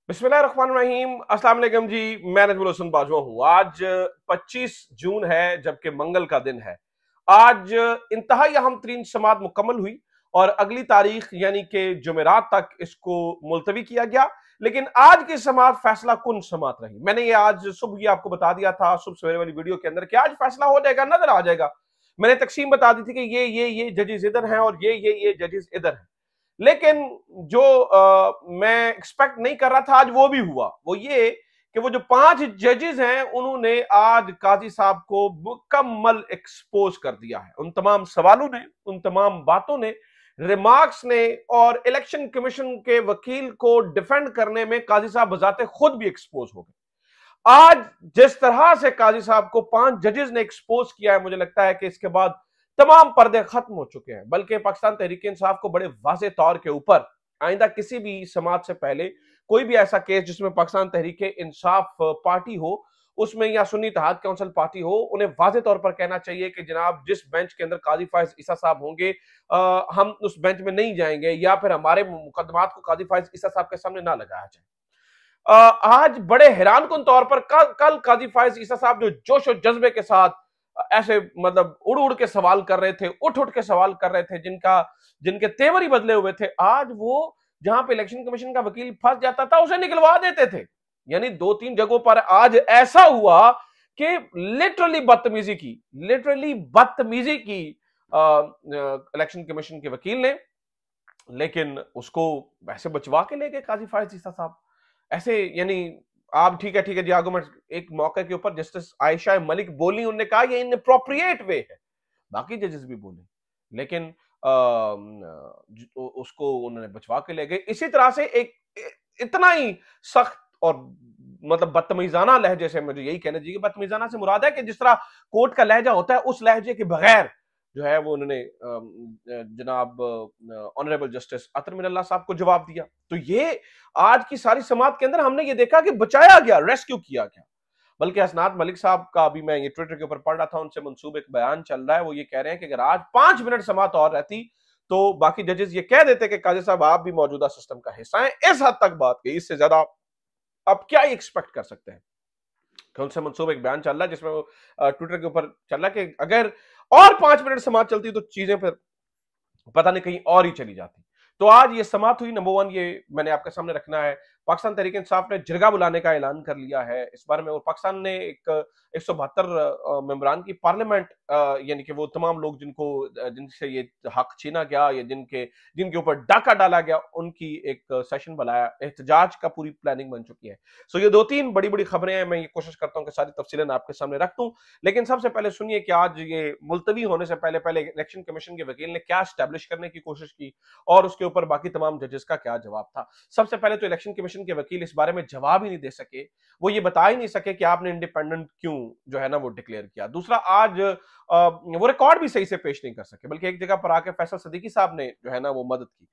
बिस्मिल्लाहिर्रहमानिर्रहीम। अस्सलाम वालेकुम जी। मैं नजमुल बाजवा हूं। आज 25 जून है, जबकि मंगल का दिन है। आज इंतहाई अहम तरीन समात मुकम्मल हुई और अगली तारीख यानी कि जुमेरात तक इसको मुलतवी किया गया। लेकिन आज की समात फैसला कुन समात रही। मैंने ये आज सुबह ही आपको बता दिया था, सुबह सवेरे वाली वीडियो के अंदर, कि आज फैसला हो जाएगा, नजर आ जाएगा। मैंने तकसीम बता दी थी कि ये जजेस इधर हैं और ये जजेस इधर हैं। लेकिन जो मैं एक्सपेक्ट नहीं कर रहा था, आज वो भी हुआ। वो ये कि वो जो 5 जजेस हैं, उन्होंने आज काजी साहब को मुकम्मल एक्सपोज कर दिया है। उन तमाम सवालों ने, उन तमाम बातों ने, रिमार्क्स ने, और इलेक्शन कमीशन के वकील को डिफेंड करने में काजी साहब बजाते खुद भी एक्सपोज हो गए। आज जिस तरह से काजी साहब को 5 जजेस ने एक्सपोज किया है, मुझे लगता है कि इसके बाद तमाम पर्दे खत्म हो चुके हैं। बल्कि पाकिस्तान तहरीक इंसाफ को बड़े वाज़े तौर के ऊपर आइंदा किसी भी समात से पहले कोई भी ऐसा केस जिसमें पाकिस्तान तहरीक इंसाफ पार्टी हो, उसमें या सुन्नी इत्तेहाद काउंसिल पार्टी हो, उन्हें वाज़े तौर पर कहना चाहिए कि जनाब, जिस बेंच के अंदर काजी फाइज ईसा साहब होंगे, हम उस बेंच में नहीं जाएंगे, या फिर हमारे मुकदमात को काजी फाइज ईसा साहब के सामने ना लगाया जाए। आज बड़े हैरान कुन तौर पर कल काजी फाइज ईसा साहब जो जोश और जज्बे के साथ ऐसे मतलब उड़ उड़ के सवाल कर रहे थे, उठ उठ के सवाल कर रहे थे, जिनके तेवर ही बदले हुए थे, आज वो जहां पे इलेक्शन कमीशन का वकील फंस जाता था उसे निकलवा देते थे। यानी 2-3 जगहों पर आज ऐसा हुआ कि लिटरली बदतमीजी की इलेक्शन कमीशन के वकील ने। लेकिन उसको वैसे बचवा के ले गए काजी फाइज ईसा साहब। ऐसे यानी आप ठीक है जी, आर्गुमेंट एक मौके के ऊपर जस्टिस आयशा मलिक बोली, उन्होंने कहा ये इनअप्रोप्रिएट वे है। बाकी जजेस भी बोले, लेकिन उसको उन्होंने बचवा के ले गए। इसी तरह से एक इतना ही सख्त और मतलब बदतमीजाना लहजे से, मुझे यही कहना चाहिए, बदतमीजाना से मुराद है कि जिस तरह कोर्ट का लहजा होता है, उस लहजे के बगैर जो है वो उन्होंने जनाब ऑनरेबल जस्टिस अतर मिनल्लाह साहब को जवाब दिया। तो ये आज की सारी समात के अंदर हमने ये देखा कि बचाया गया, रेस्क्यू किया गया। बल्कि हसनात मलिक साहब का भी मैं ये ट्विटर के ऊपर पढ़ रहा था, उनसे मंसूब एक बयान चल रहा है। वो ये कह रहे हैं कि अगर आज 5 मिनट समात और रहती तो बाकी जजेस ये कह देते कि काजी साहब आप भी मौजूदा सिस्टम का हिस्सा हैं। इस हद तक बात की, इससे ज्यादा आप क्या एक्सपेक्ट कर सकते हैं। उनसे मंसूब एक बयान चल रहा है जिसमें वो ट्विटर के ऊपर चल रहा है कि अगर और 5 मिनट समात चलती तो चीजें फिर पता नहीं कहीं और ही चली जाती। तो आज ये समात हुई। नंबर 1 ये मैंने आपके सामने रखना है। पाकिस्तान तहरीक इंसाफ ने जिरगा बुलाने का ऐलान कर लिया है इस बारे में, और पाकिस्तान ने एक 172 मेंबरान की पार्लियामेंट, यानी कि वो तमाम लोग जिनसे ये हक छीना गया या जिनके ऊपर डाका डाला गया, उनकी एक सेशन बुलाया। एहतजाज का पूरी प्लानिंग बन चुकी है। सो ये 2-3 बड़ी बड़ी खबरें हैं। मैं ये कोशिश करता हूं कि सारी तफसीलें आपके सामने रख दूं, लेकिन सबसे पहले सुनिए कि आज ये मुलतवी होने से पहले पहले इलेक्शन कमीशन के वकील ने क्या स्टैब्लिश करने की कोशिश की और उसके ऊपर बाकी तमाम जजेस का क्या जवाब था। सबसे पहले तो इलेक्शन कमीशन के वकील इस बारे में जवाब ही नहीं दे सके। वो ये बता ही नहीं सके कि आपने इंडिपेंडेंट क्यों जो है ना वो डिक्लेयर किया। दूसरा, आज वो रिकॉर्ड भी सही से पेश नहीं कर सके, बल्कि एक जगह पर आके फैसल सदीकी साहब ने जो है ना वो मदद की।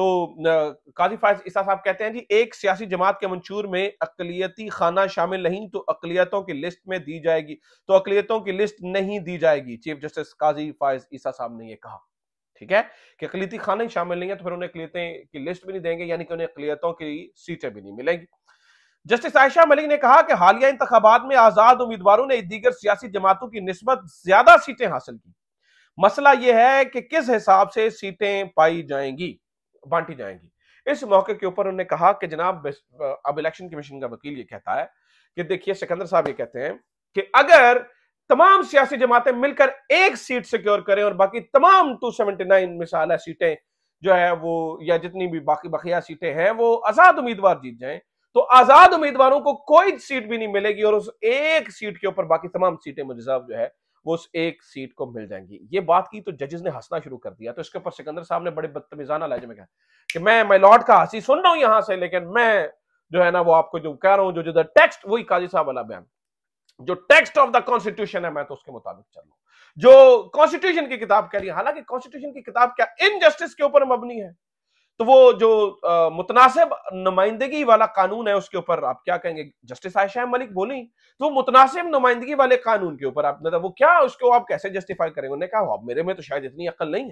तो काजी फाइज ईसा साहब कहते हैं जी, एक सियासी जमात के मंशूर में अकलियती खाना शामिल नहीं तो अकलियतों की लिस्ट में दी जाएगी, तो अकलियतों की लिस्ट नहीं दी जाएगी। चीफ जस्टिस काजी फाइज ईसा साहब ने यह कहा। ठीक है कि अकलियती खाना ही शामिल नहीं है तो फिर उन्हें अकलियतें की लिस्ट भी नहीं देंगे, यानी कि उन्हें अकलियतों की सीटें भी नहीं मिलेंगी। जस्टिस आयशा मलिक ने कहा कि हालिया इंतखाबात में आजाद उम्मीदवारों ने दीगर सियासी जमातों की निस्बत ज्यादा सीटें हासिल की। मसला यह है कि किस हिसाब से सीटें पाई जाएंगी, बांटी जाएंगी। इस मौके के ऊपर उन्होंने कहा कि जनाब, अब इलेक्शन कमीशन का वकील ये कहता है कि देखिए, सिकंदर साहब ये कहते हैं कि अगर तमाम सियासी जमातें मिलकर एक सीट सिक्योर करें और बाकी तमाम 279 मिसाल है सीटें जो है वो, या जितनी भी बाकी बकिया सीटें हैं, वो आजाद उम्मीदवार जीत जाएं, तो आजाद उम्मीदवारों को कोई सीट भी नहीं मिलेगी और उस एक सीट के ऊपर बाकी तमाम सीटें रिजर्व जो है वो उस एक सीट को मिल जाएंगी। ये बात की तो जजेस ने हंसना शुरू कर दिया। तो इसके ऊपर सिकंदर साहब ने बड़े बदतमीजाना लहजे में कहा कि मैं माय लॉर्ड का हंसी सुन रहा हूं यहां से, लेकिन मैं जो है ना वो आपको जो कह रहा हूं, जो टेक्स्ट, वही काजी साहब वाला बयान, जो टेक्स्ट ऑफ द कॉन्स्टिट्यूशन है, मैं तो उसके मुताबिक चल रहा हूं, जो कॉन्स्टिट्यूशन की किताब कह रही है। हालांकि कॉन्स्टिट्यूशन की किताब क्या इनजस्टिस के ऊपर मबनी है, तो वो जो मुतनासिब नुमाइंदगी वाला कानून है उसके ऊपर आप क्या कहेंगे। जस्टिस आयशा मलिक बोली तो मुतनासिब नुमाइंदगी वाले कानून के ऊपर आप मतलब वो क्या, उसको आप कैसे जस्टिफाई करेंगे। उन्होंने कहा मेरे में तो शायद इतनी अक्ल नहीं है,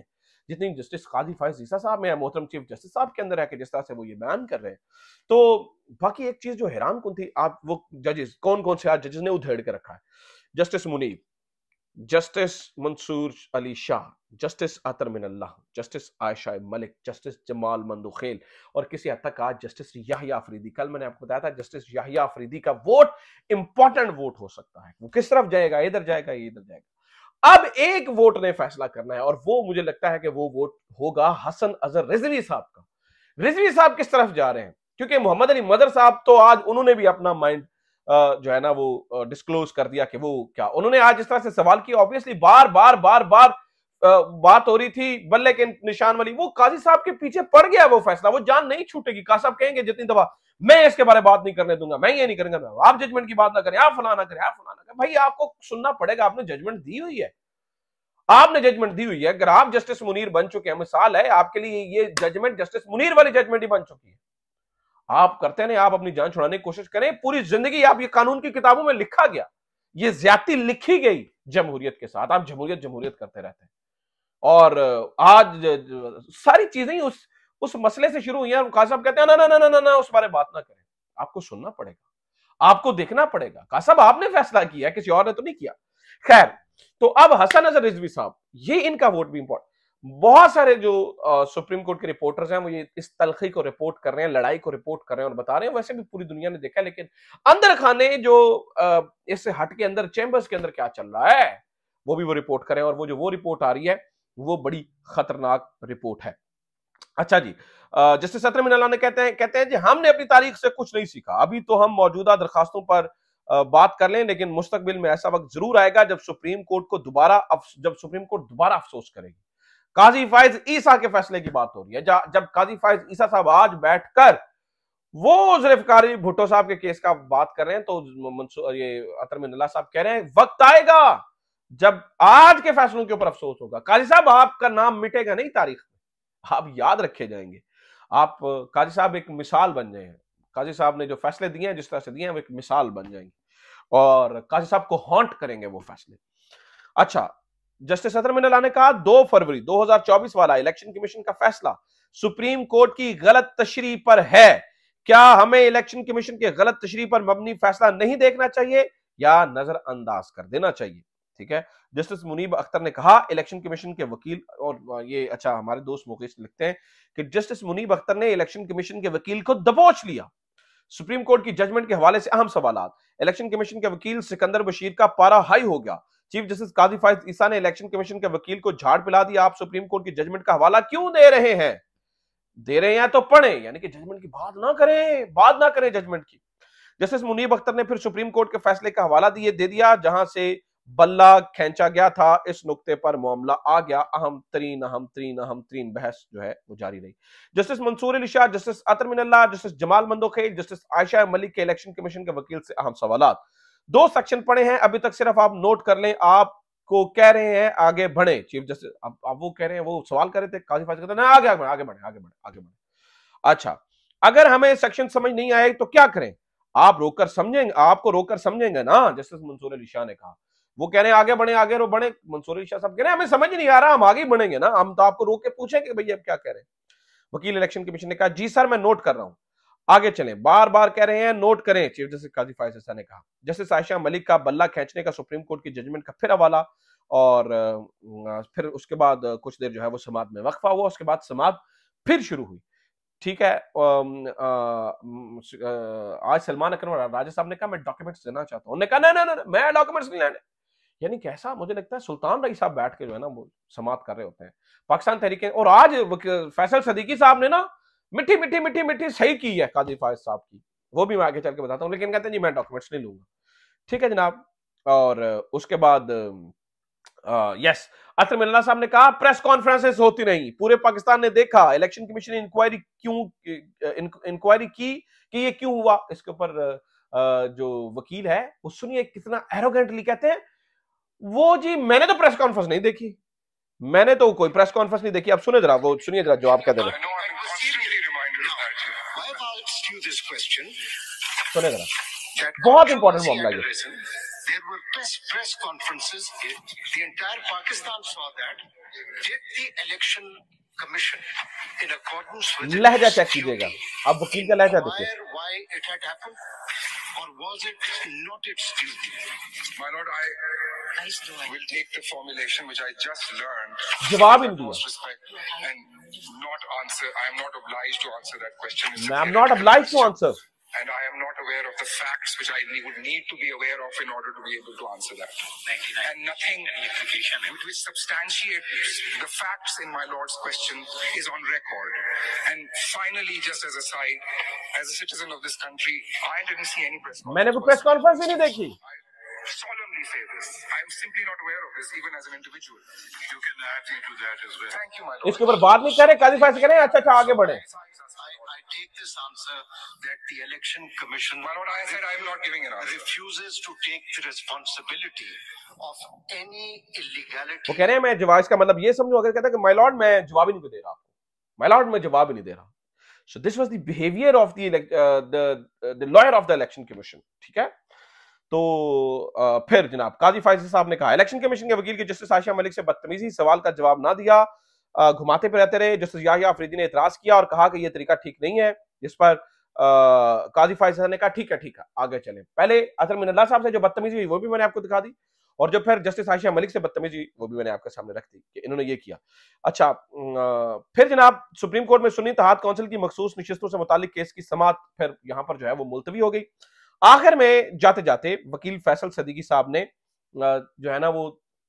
जितनी जस्टिस काजी फायज ईसा साहब में, मोहतरम चीफ जस्टिस साहब के अंदर है कि जिस तरह से वो ये बयान कर रहे हैं। तो बाकी एक चीज जो हैरान कौन थी, आप वो जजेस कौन कौन से आज जजेस ने उधेड़ के रखा है, justice Munib, justice Mansoor Ali Shah, justice Athar Minallah, justice Ayesha Malik, justice Jamal Mandokhail और किसी हद तक आज जस्टिस याहिया अफरीदी। कल मैंने आपको बताया था जस्टिस याहिया अफरीदी का वोट इंपॉर्टेंट वोट हो सकता है, वो किस तरफ जाएगा, इधर जाएगा इधर जाएगा। अब एक वोट ने फैसला करना है और वो मुझे लगता है कि वो वोट होगा हसन अजहर रिजवी साहब का। रिजवी साहब किस तरफ जा रहे हैं, क्योंकि मोहम्मद अली मदर साहब तो आज उन्होंने भी अपना माइंड जो है ना वो डिस्क्लोज कर दिया कि वो क्या, उन्होंने आज इस तरह से सवाल किया। ऑब्वियसली बार बार बार बार बात हो रही थी बल्ले के निशान वाली, वो काजी साहब के पीछे पड़ गया वो फैसला, वो जान नहीं छूटेगी। काजी साहब कहेंगे जितनी दफा मैं इसके बारे में बात नहीं करने दूंगा, मैं ये नहीं करूंगा, आप जजमेंट की बात ना करें, आप फलाना करें, आप फलाना करें। भाई आपको सुनना पड़ेगा, आपने जजमेंट दी हुई है, आपने जजमेंट दी हुई है। अगर आप जस्टिस मुनीर बन चुके हैं, मिसाल है आपके लिए ये जजमेंट जस्टिस मुनीर वाली जजमेंट ही बन चुकी है, आप करते नहीं, आप अपनी जान छुड़ाने की कोशिश करें। पूरी जिंदगी आप ये कानून की किताबों में लिखा गया, ये ज्यादती लिखी गई जमहूरियत के साथ, आप जमहूरियत जमहूरियत करते रहते हैं। और आज सारी चीजें उस मसले से शुरू हुई हैं। काजी साहब कहते हैं ना ना ना ना ना उस बारे बात ना करें, आपको सुनना पड़ेगा, आपको देखना पड़ेगा। काजी साहब आपने फैसला किया, किसी और ने तो नहीं किया। खैर, तो अब हसन अजहर रिजवी साहब, ये इनका वोट भी इंपॉर्टेंट। बहुत सारे जो सुप्रीम कोर्ट के रिपोर्टर्स हैं वो ये इस तलखी को रिपोर्ट कर रहे हैं, लड़ाई को रिपोर्ट कर रहे हैं और बता रहे हैं, वैसे भी पूरी दुनिया ने देखा है, लेकिन अंदर खाने जो इससे हट के अंदर चैंबर्स के अंदर क्या चल रहा है वो भी वो रिपोर्ट करें। और वो रिपोर्ट आ रही है वो बड़ी खतरनाक रिपोर्ट है। अच्छा जी, जस्टिस अतर मिनल्लाह ने कहते हैं जी हमने अपनी तारीख से कुछ नहीं सीखा, अभी तो हम मौजूदा दरखास्तों पर बात कर लें, लेकिन मुस्तकबिल में ऐसा वक्त जरूर आएगा जब सुप्रीम कोर्ट दोबारा अफसोस करेगी। काजी फायज ईसा के फैसले की बात हो रही है, जब काजी फायज ईसा साहब आज बैठकर वो जुल्फिकार भुट्टो साहब के केस का बात कर रहे हैं, तो ये अतर मिनल्लाह साहब कह रहे हैं वक्त आएगा जब आज के फैसलों के ऊपर अफसोस होगा। काजी साहब आपका नाम मिटेगा नहीं तारीख में, आप याद रखे जाएंगे। आप काजी साहब एक मिसाल बन जाए हैं, काजी साहब ने जो फैसले दिए हैं जिस तरह से दिए हैं वो एक मिसाल बन जाएंगे और काजी साहब को हॉन्ट करेंगे वो फैसले। अच्छा, जस्टिस अतर मिनल्लाह ने कहा 2 फरवरी 2024 वाला इलेक्शन कमीशन का फैसला सुप्रीम कोर्ट की गलत तशरीह पर है, क्या हमें इलेक्शन कमीशन के गलत तशरीह पर मबनी फैसला नहीं देखना चाहिए या नजरअंदाज कर देना चाहिए? ठीक है, जस्टिस मुनीब अख्तर ने कहा इलेक्शन कमीशन के वकील, और ये अच्छा हमारे दोस्त मुकेश लिखते हैं कि जस्टिस मुनीब अख्तर ने इलेक्शन कमीशन के वकील को दबोच लिया, सुप्रीम कोर्ट की जजमेंट के हवाले से अहम सवाल, इलेक्शन कमीशन के वकील सिकंदर बशीर का पारा हाई हो गया, चीफ जस्टिस काजी फायज ईसा ने इलेक्शन कमीशन के वकील को झाड़ पिला दिया, आप सुप्रीम कोर्ट की जजमेंट का हवाला क्यों दे रहे हैं? दे रहे हैं तो पढ़े, यानी कि जजमेंट की बात ना करें जजमेंट की। जस्टिस मुनीब अख्तर ने फिर सुप्रीम कोर्ट के फैसले का हवाला दे दिया जहां से बल्ला खींचा गया था, इस नुक्ते पर मामला आ गया, अहम तरीन बहस जो है वो जारी रही। Justice Mansoor Ali Shah, justice Athar Minallah, justice Jamal Mandokhail, justice Ayesha Malik के इलेक्शन कमीशन के वकील से अहम सवाल। 2 सेक्शन पढ़े हैं अभी तक, सिर्फ आप नोट कर लें। आपको कह रहे हैं आगे बढ़े चीफ जस्टिस, अब वो कह रहे हैं, वो सवाल कर रहे थे काजी फायज कहते हैं आगे बढ़े। अच्छा, अगर हमें सेक्शन समझ नहीं आए तो क्या करें? आप रोककर समझेंगे, आपको रोककर समझेंगे ना, जस्टिस मंसूर अली शाह ने कहा। वो कह रहे हैं आगे बढ़े मंसूर अली शाह साहब कह रहे हैं हमें समझ नहीं आ रहा, हम आगे बढ़ेंगे ना, हम तो आपको रोक के पूछेंगे भैया क्या कह रहे हैं। वकील इलेक्शन कमीशन ने कहा जी सर मैं नोट कर रहा हूं, आगे चलें, बार बार कह रहे हैं नोट करें, चीफ जस्टिस काजी फायज ईसा ने कहा। जस्टिस आयशा मलिक का बल्ला खींचने का सुप्रीम कोर्ट की जजमेंट का फिर हवाला, और फिर उसके बाद कुछ देर जो है वो समाअत में वक्फा हुआ, उसके बाद समाअत फिर शुरू हुई। ठीक है, आज सलमान अकरम राजा साहब ने कहा मैं डॉक्यूमेंट्स देना चाहता हूं, उन्होंने कहा ना मैं डॉक्यूमेंट्स नहीं लेने, यानी कैसा मुझे लगता है सुल्तान रईस साहब बैठ के जो है ना वो समाअत कर रहे होते हैं पाकिस्तान तहरीक। और आज फैसल सदीकी साहब ने ना मिट्टी सही की है काजी फायज साहब की, वो भी मैं आगे चल के बताता हूं, लेकिन कहते हैं जी मैं डॉक्यूमेंट्स नहीं लूंगा। ठीक है जनाब, और उसके बाद यस, अतर मिनल्लाह साहब ने कहा प्रेस कॉन्फ्रेंसेस होती नहीं, पूरे पाकिस्तान ने देखा इलेक्शन कमीशन ने इंक्वायरी की कि ये क्यों हुआ। इसके ऊपर जो वकील है वो सुनिए कितना एरोगेंटली कहते हैं, वो जी मैंने तो प्रेस कॉन्फ्रेंस नहीं देखी, मैंने तो कोई प्रेस कॉन्फ्रेंस नहीं देखी। अब सुनिए जरा जो आप कहते हैं, सुनिए जरा, बहुत इंपॉर्टेंट मामला है। There were press conferences. The entire Pakistan saw that. Did the election commission, in accordance with लहजा its चेक कीजिएगा, duty, अब वकील का लहजा देखिए। inquire why it had happened, or was it not its duty? My lord, I will take the formulation which I just learned. जवाब ही नहीं Most respect and not answer. I am not obliged to answer that question. दिया। I am not obliged to answer. And I am not aware of the facts which I would need to be aware of in order to be able to answer that. And nothing which substantiates the facts in my lord's question is on record. And finally, just as a side, as a citizen of this country, I didn't see any press conference. मैंने कोई press conference ही नहीं देखी। I solemnly say this. I am simply not aware of this, even as an individual. You can add into that as well. Thank you, my lord. इसके ऊपर बात नहीं करें, काजी फैसले करें, अच्छा आगे बढ़े। I take this answer that the election commission, my lord, I said I am not giving an answer. Refuses to take the responsibility of any illegality. वो कह रहे हैं मैं जवाब, इसका मतलब ये समझो, अगर कहता है कि माय लॉर्ड मैं जवाब ही नहीं दे रहा, माय लॉर्ड मैं जवाब ही नहीं दे रहा। So this was the behavior of the lawyer of the election commission, ठीक है। तो फिर जनाब काजी फैसले साहब ने कहा इलेक्शन कमीशन के वकील की जस्टिस आयशा मलिक से बदतमीजी सवाल का जवाब ना दिया, घुमाते फिराते रहे। जस्टिस याहिया अफरीदी ने एतराज किया और कहा कि यह तरीका ठीक नहीं है, जिस पर काजी फैसले ने कहा ठीक है आगे चले। पहले अतर मिनल्लाह साहब से जो बदतमीजी हुई वो भी मैंने आपको दिखा दी, और जो फिर जस्टिस आयशा मलिक से बदतमीजी वो भी मैंने आपके सामने रख दी कि इन्होंने ये किया। अच्छा, फिर जनाब सुप्रीम कोर्ट में सुन्नी इत्तेहाद काउंसिल की मखसूस नशिस्तों से मुतालिक केस की समाअत फिर यहां पर जो है वो मुलतवी हो गई। आखिर में जाते जाते वकील फैसल सदीकी साहब ने जो है ना वो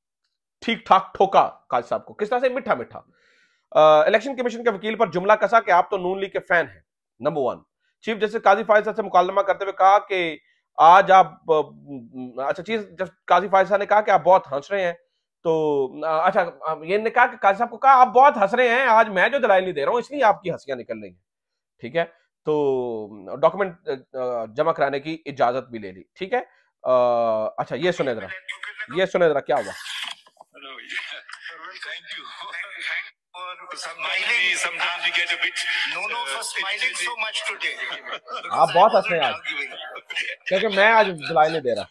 ठीक ठाक ठोका काजी साहब को, किस तरह से, मीठा मीठा। इलेक्शन कमीशन के वकील पर जुमला कसा कि आप तो नून लीग के फैन हैं, number 1। Chief justice Qazi Faisal से मुकालमा करते हुए कहा कि आज आप अच्छा चीज, जब काजी फैसल ने कहा कि आप बहुत हंस रहे हैं, तो अच्छा ये ने कहा कि काजी साहब को कहा आप बहुत हंस रहे हैं, आज मैं जो दलाइल नहीं दे रहा हूं इसलिए आपकी हंसियां निकल रही हैं, ठीक है। तो डॉक्यूमेंट जमा कराने की इजाजत भी ले ली, ठीक है। अच्छा ये सुने जरा क्या हुआ। Sometimes we get a bit for smiling so much today. आप बहुत हंस रहे हैं आज, क्योंकि मैं आज दलाइल नहीं दे रहा।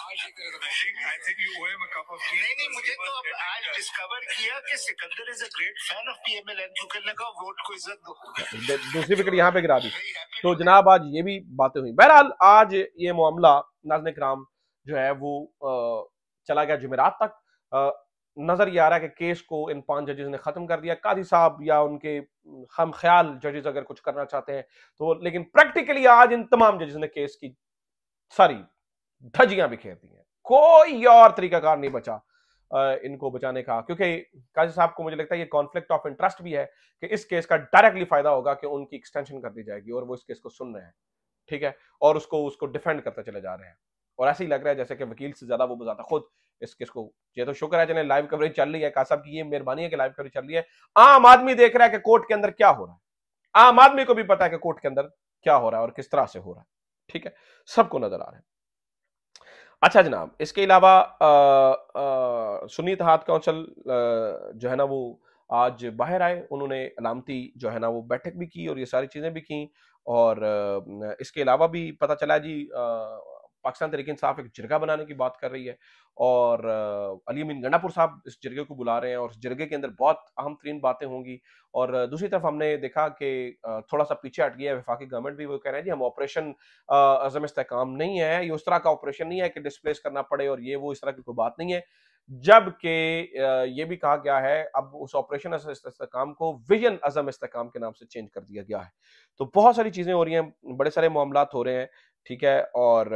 I think you owe him a cup of tea. नहीं, मुझे तो अब आज डिस्कवर किया कि Sikandar is a great fan of PMLN, क्योंकि लगा वोट को इज्जत दो। दूसरी विकेट यहाँ पे गिरा दी। तो जनाब आज ये भी बातें हुई। बहरहाल आज ये मामला नाज़रीन किराम जो है वो चला गया जुमेरात तक। नजर ये आ रहा है कि केस को इन 5 जजेस ने खत्म कर दिया। काजी साहब या उनके हम ख्याल जजेस अगर कुछ करना चाहते हैं तो, लेकिन प्रैक्टिकली आज इन तमाम जजेस ने केस की सारी धज्जियां बिखेर दी हैं। कोई और तरीकाकार नहीं बचा इनको बचाने का, क्योंकि काजी साहब को मुझे लगता है ये कॉन्फ्लिक्ट ऑफ इंटरेस्ट भी है कि इस केस का डायरेक्टली फायदा होगा कि उनकी एक्सटेंशन कर दी जाएगी और वो इस केस को सुन रहे हैं, ठीक है, और उसको डिफेंड करते चले जा रहे हैं। और ऐसे ही लग रहा है जैसे कि वकील से ज्यादा वो बजाता खुद इस केस को। ये तो शुक्र है जिन्हें लाइव कवरेज चल रही है, काजी साहब की ये मेहरबानी है कि लाइव कवरेज चल रही है। आम आदमी देख रहा है कि कोर्ट के अंदर क्या हो रहा है, आम आदमी को भी पता है कि कोर्ट के अंदर क्या हो रहा है और किस तरह से हो रहा है, ठीक है, सबको नजर आ रहा है। अच्छा जनाब, इसके अलावा सुन्नी इत्तेहाद काउंसिल जो है ना वो आज बाहर आए, उन्होंने अलामती जो है ना वो बैठक भी की और ये सारी चीजें भी की। और इसके अलावा भी पता चला जी पाकिस्तान तहरीक इंसाफ एक जिरगा बनाने की बात कर रही है और अली अमीन गंडापुर साहब इस जिरगे को बुला रहे हैं और इस जिरगे के अंदर बहुत अहम तरीन बातें होंगी। और दूसरी तरफ हमने देखा कि थोड़ा सा पीछे हट गया है वफाकी गवर्नमेंट भी, वो कह रहे हैं जी हम ऑपरेशन अज़म इस्तेहकाम नहीं है, ये उस तरह का ऑपरेशन नहीं है कि डिस्प्लेस करना पड़े और ये वो इस तरह की कोई बात नहीं है। जबकि ये भी कहा गया है अब उस ऑपरेशन इस्तेहकाम को विजन अज़म इस्तेहकाम के नाम से चेंज कर दिया गया है। तो बहुत सारी चीजें हो रही हैं, बड़े सारे मामलात हो रहे हैं, ठीक है। और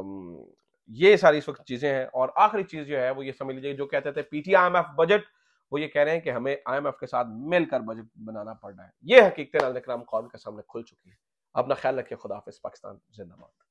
ये सारी इस वक्त चीजें हैं। और आखिरी चीज जो है वो ये समझ लीजिए, जो कहते थे पीटीआई IMF बजट, वो ये कह रहे हैं कि हमें IMF के साथ मिलकर बजट बनाना पड़ रहा है। ये हकीकतें नाज़रीन किराम कौम के सामने खुल चुकी है। अपना ख्याल रखिए, खुदा हाफिज़, पाकिस्तान जिंदाबाद।